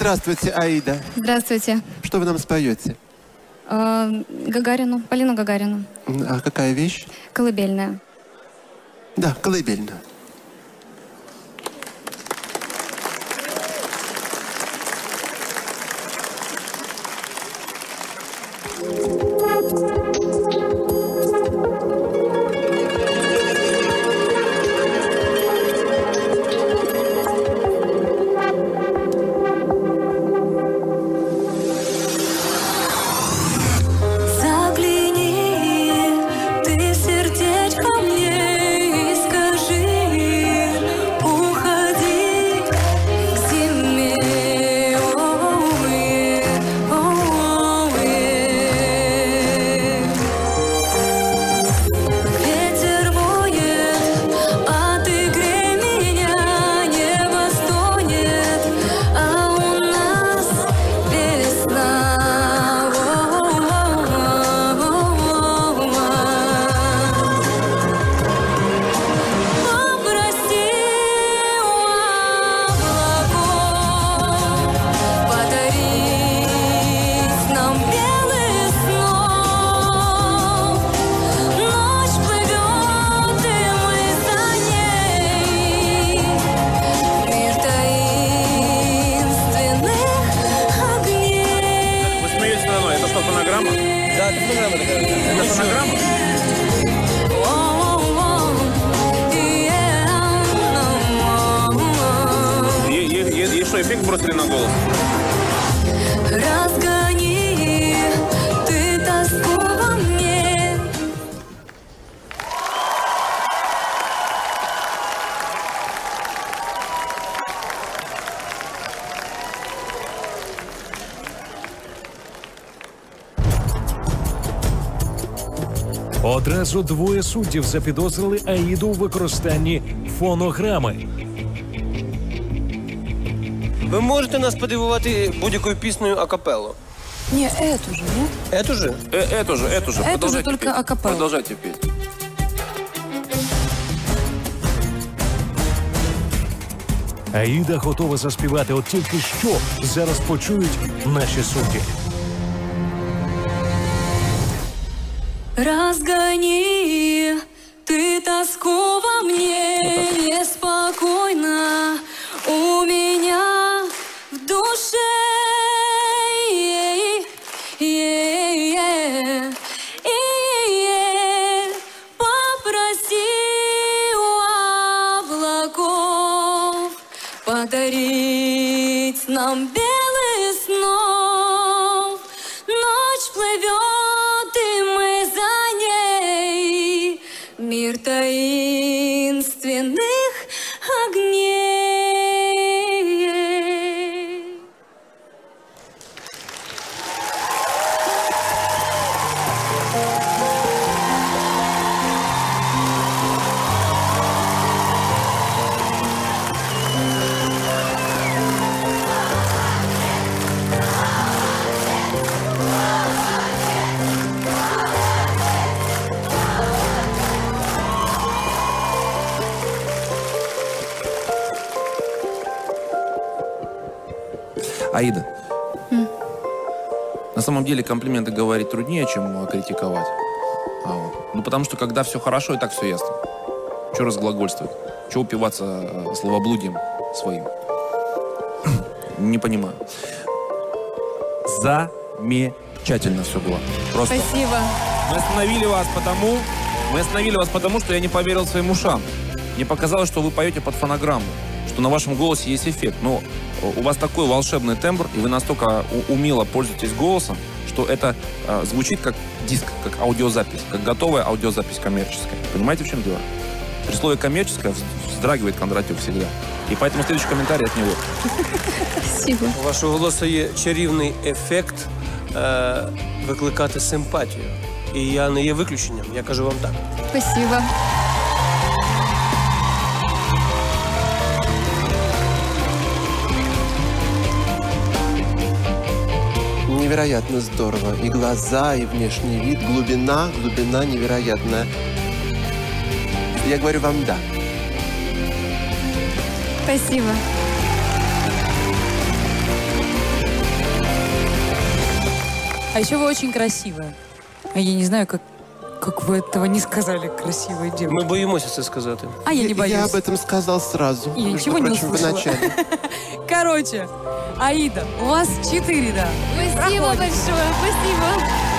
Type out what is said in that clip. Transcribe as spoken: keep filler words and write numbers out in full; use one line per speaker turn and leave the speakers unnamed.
Здравствуйте, Аида.
Здравствуйте.
Что вы нам споете?
А, Гагарину, Полину Гагарину.
А какая вещь?
Колыбельная.
Да, колыбельная.
Эффект бросили на голову.
Разгони ты тоску во мне.
Одразу двоє суддів запідозрили Аїду у використанні фонограми.
Ви можете нас подивувати будь-якою піснею акапелло?
Не, эту же, нет?
Эту же?
Э, эту же, эту же.
Эту же,
Продолжайте
только
петь.
акапелла.
Продолжайте петь.
Аїда готова заспівати, от тільки що зараз почують наші судді.
Разгони ты тоску во мне, неспокойно у меня в душе. Попроси у облаков подарить нам белый снов. Ночь плывет, и мы за ней, мир таинственных огней.
Аида,
М.
на самом деле комплименты говорить труднее, чем критиковать. А вот. Ну, потому что когда все хорошо, и так все ясно. Чего разглагольствовать? Чего упиваться э, словоблудием своим? Не понимаю. Замечательно все было. Просто.
Спасибо.
Мы остановили вас потому, мы остановили вас потому, что я не поверил своим ушам. Мне показалось, что вы поете под фонограмму, что на вашем голосе есть эффект. Но у вас такой волшебный тембр, и вы настолько умело пользуетесь голосом, что это э, звучит как диск, как аудиозапись, как готовая аудиозапись коммерческая. Понимаете, в чем дело? При слове «коммерческая» вздрагивает Кондратьев всегда. И поэтому следующий комментарий от него.
Спасибо.
У вашого голосу є чарівний ефект е, викликати симпатію. І я не є виключенням, я кажу вам так.
Спасибо.
Невероятно здорово. И глаза, и внешний вид, глубина, глубина невероятная. Я говорю вам «да».
Спасибо.
А еще вы очень красивая. А я не знаю, как, как вы этого не сказали, красивая девушка.
Ми боїмося це сказати.
А я не боюсь.
Я об этом сказал сразу.
Я
между
ничего не
прочим, в
услышала.
начале.
Короче, Аида, у вас четыре, да.
Спасибо большое, спасибо.